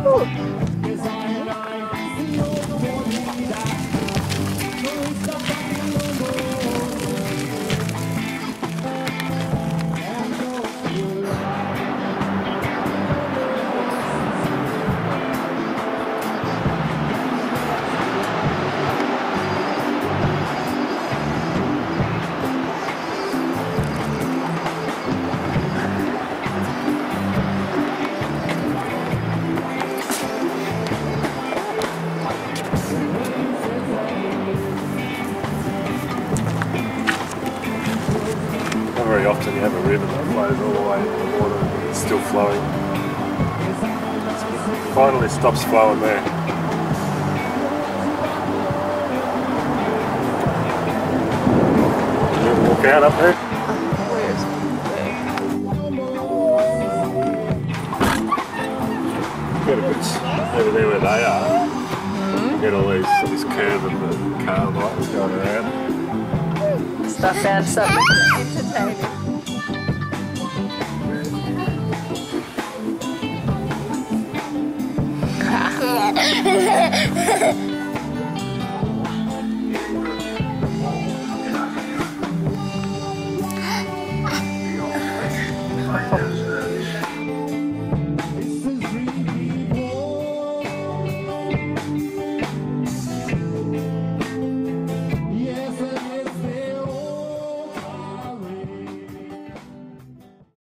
Not very often you have a river that flows all the way into the water and it's still flowing. It finally stops flowing there. You ever walk out up there? Get a bit over there where they are. Get all this curve of the car lights going around. Stuff found something entertaining.